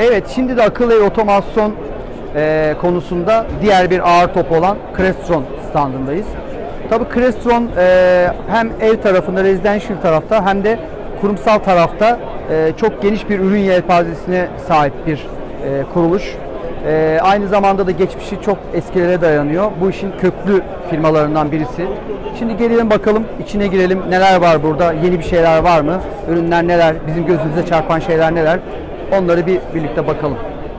Evet, şimdi de akıllı ev otomasyon konusunda diğer bir ağır top olan Crestron standındayız. Tabii Crestron hem ev tarafında, residential tarafta hem de kurumsal tarafta çok geniş bir ürün yelpazesine sahip bir kuruluş. Aynı zamanda da geçmişi çok eskilere dayanıyor. Bu işin köklü firmalarından birisi. Şimdi gelelim bakalım, içine girelim. Neler var burada? Yeni bir şeyler var mı? Ürünler neler? Bizim gözümüze çarpan şeyler neler? Onları birlikte bakalım.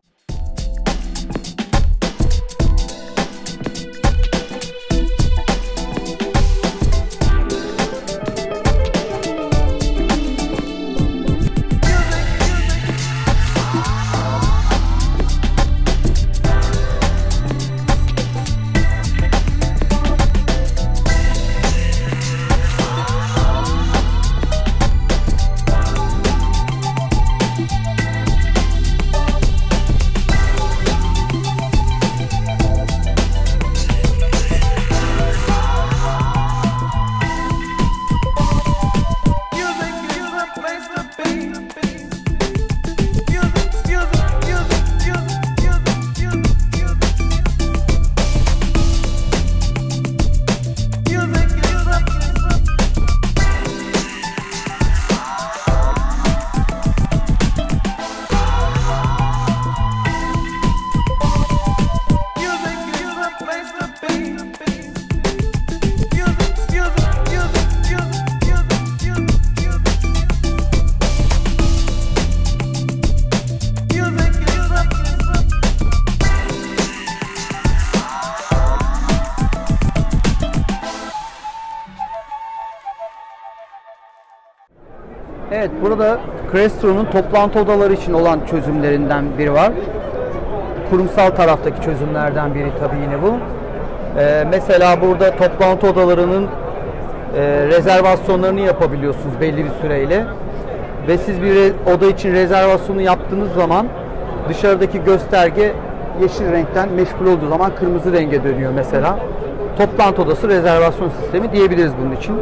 Evet, burada Crestron'un toplantı odaları için olan çözümlerinden biri var. Kurumsal taraftaki çözümlerden biri tabii yine bu. Mesela burada toplantı odalarının rezervasyonlarını yapabiliyorsunuz belli bir süreyle. Ve siz bir oda için rezervasyonu yaptığınız zaman dışarıdaki gösterge yeşil renkten meşgul olduğu zaman kırmızı renge dönüyor mesela. Toplantı odası rezervasyon sistemi diyebiliriz bunun için.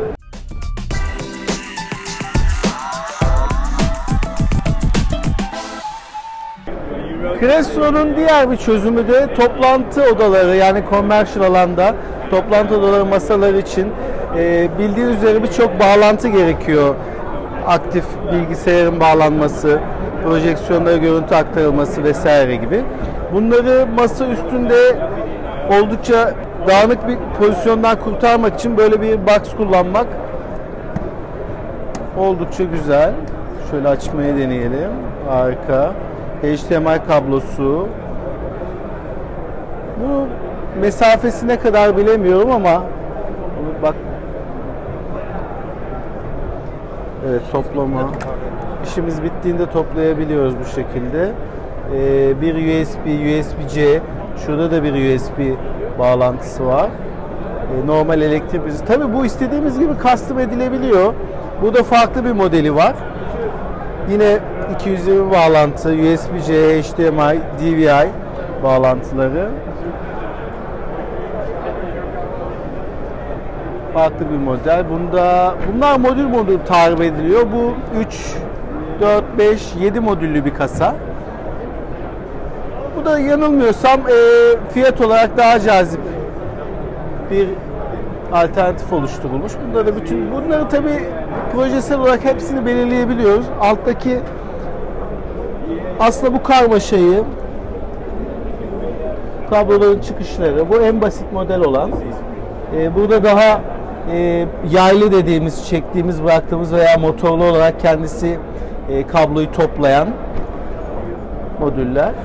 Crestron'un diğer bir çözümü de toplantı odaları, yani commercial alanda toplantı odaları masaları için bildiğiniz üzere birçok bağlantı gerekiyor. Aktif bilgisayarın bağlanması, projeksiyonlara görüntü aktarılması vesaire gibi. Bunları masa üstünde oldukça dağınık bir pozisyondan kurtarmak için böyle bir box kullanmak oldukça güzel. Şöyle açmayı deneyelim. Harika. HDMI kablosu. Bu mesafesi ne kadar bilemiyorum ama bak. Evet, toplama. İşimiz bittiğinde toplayabiliyoruz bu şekilde. Bir USB, USB-C. Şurada da bir USB bağlantısı var. Normal elektrik. Tabii bu istediğimiz gibi custom edilebiliyor. Burada farklı bir modeli var. Yine 220 bağlantı, USB-C, HDMI, DVI bağlantıları. Farklı bir model. Bunlar modül tarif ediliyor. Bu 3, 4, 5, 7 modüllü bir kasa. Bu da yanılmıyorsam fiyat olarak daha cazip bir alternatif oluşturulmuş. Bunları tabii projesel olarak hepsini belirleyebiliyoruz. Alttaki aslında bu karmaşayı, kabloların çıkışları, bu en basit model olan. Burada daha yaylı dediğimiz, çektiğimiz, bıraktığımız veya motorlu olarak kendisi kabloyu toplayan modüller.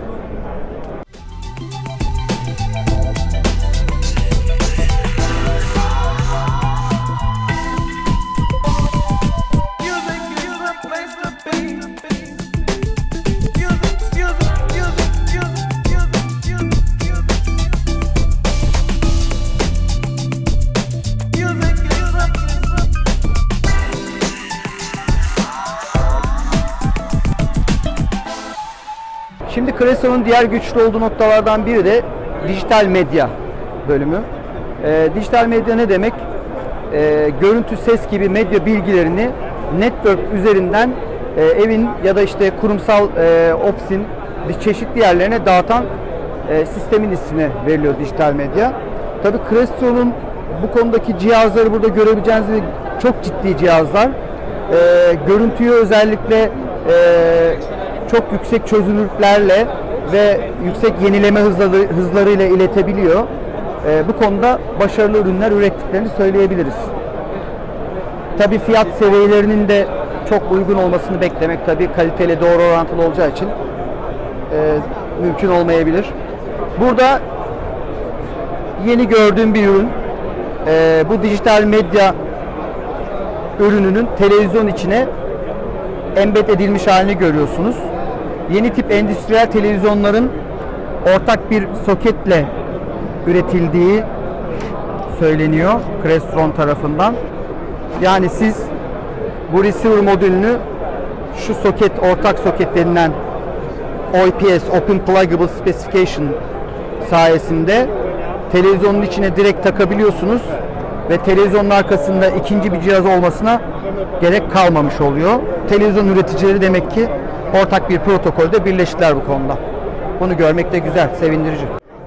Şimdi Crestron'un diğer güçlü olduğu noktalardan biri de dijital medya bölümü. Dijital medya ne demek? Görüntü, ses gibi medya bilgilerini network üzerinden evin ya da işte kurumsal ofisin çeşitli yerlerine dağıtan sistemin ismine veriliyor dijital medya. Tabii Crestron'un bu konudaki cihazları burada görebileceğiniz gibi çok ciddi cihazlar. Görüntüyü özellikle çok yüksek çözünürlüklerle ve yüksek yenileme hızlarıyla iletebiliyor. Bu konuda başarılı ürünler ürettiklerini söyleyebiliriz. Tabii fiyat seviyelerinin de çok uygun olmasını beklemek tabii kaliteyle doğru orantılı olacağı için mümkün olmayabilir. Burada yeni gördüğüm bir ürün. Bu dijital medya ürününün televizyon içine embed edilmiş halini görüyorsunuz. Yeni tip endüstriyel televizyonların ortak bir soketle üretildiği söyleniyor Crestron tarafından. Yani siz bu receiver modülünü şu soket, ortak soket denilen OPS, Open Pluggable Specification sayesinde televizyonun içine direkt takabiliyorsunuz ve televizyonun arkasında ikinci bir cihaz olmasına gerek kalmamış oluyor. Televizyon üreticileri demek ki ortak bir protokolde birleştiler bu konuda. Bunu görmek de güzel, sevindirici.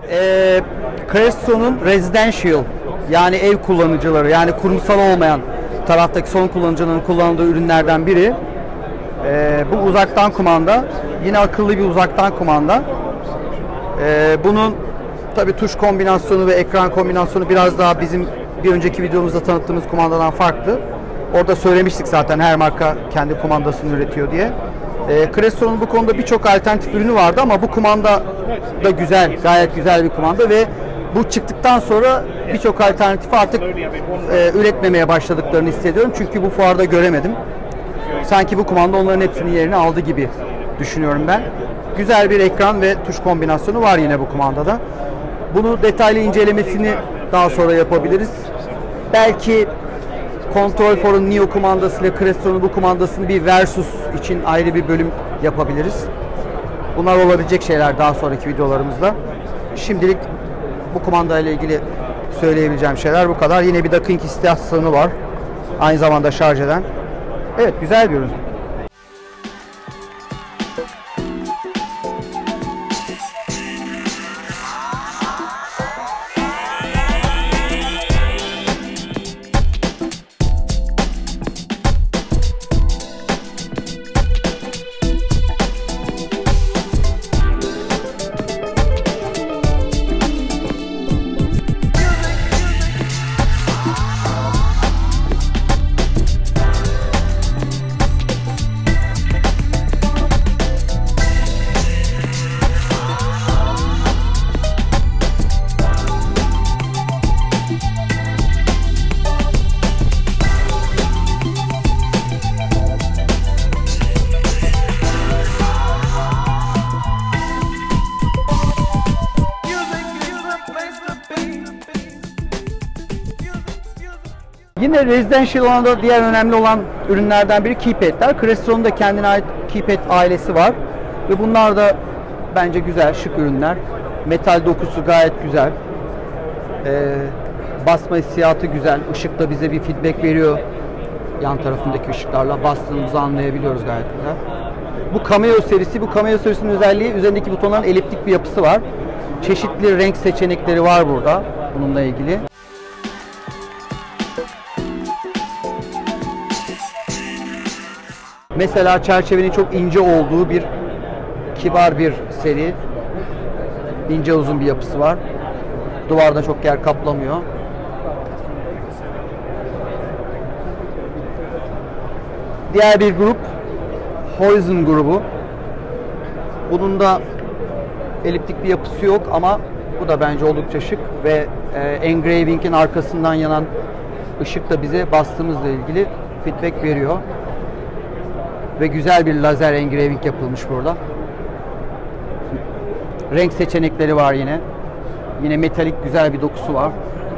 Crestron'un residential, yani ev kullanıcıları, yani kurumsal olmayan taraftaki son kullanıcının kullandığı ürünlerden biri. Bu uzaktan kumanda, yine akıllı bir uzaktan kumanda. Bunun tabii tuş kombinasyonu ve ekran kombinasyonu biraz daha bizim bir önceki videomuzda tanıttığımız kumandadan farklı. Orada söylemiştik zaten her marka kendi kumandasını üretiyor diye. Crestron'un bu konuda birçok alternatif ürünü vardı ama bu kumanda da güzel, gayet güzel bir kumanda ve bu çıktıktan sonra birçok alternatifi artık üretmemeye başladıklarını hissediyorum. Çünkü bu fuarda göremedim. Sanki bu kumanda onların hepsinin yerini aldı gibi düşünüyorum ben. Güzel bir ekran ve tuş kombinasyonu var yine bu kumandada. Bunu detaylı incelemesini daha sonra yapabiliriz. Belki Control 4'un Neo kumandası ile Crestron'un bu kumandasını bir versus için ayrı bir bölüm yapabiliriz. Bunlar olabilecek şeyler daha sonraki videolarımızda. Şimdilik bu kumanda ile ilgili söyleyebileceğim şeyler bu kadar. Yine bir docking istasyonu var. Aynı zamanda şarj eden. Evet, güzel bir ürün. Yine residential alanda diğer önemli olan ürünlerden biri keypad'ler. Crestron'un da kendine ait keypad ailesi var. Ve bunlar da bence güzel, şık ürünler. Metal dokusu gayet güzel. Basma hissiyatı güzel. Işık da bize bir feedback veriyor. Yan tarafındaki ışıklarla bastığımızı anlayabiliyoruz gayet güzel. Bu Cameo serisi, bu Cameo serisinin özelliği üzerindeki butonların eliptik bir yapısı var. Çeşitli renk seçenekleri var burada bununla ilgili. Mesela çerçevenin çok ince olduğu bir kibar bir seri. İnce uzun bir yapısı var. Duvarda çok yer kaplamıyor. Diğer bir grup Horizon grubu. Bunun da eliptik bir yapısı yok ama bu da bence oldukça şık ve engraving'in arkasından yanan ışık da bize bastığımızla ilgili feedback veriyor. Ve güzel bir lazer engraving yapılmış burada. Renk seçenekleri var yine. Yine metalik güzel bir dokusu var.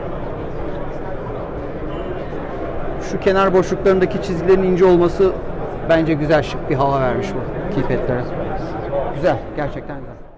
Şu kenar boşluklarındaki çizgilerin ince olması bence güzel, şık bir hava vermiş bu keypad'lere. Güzel, gerçekten güzel.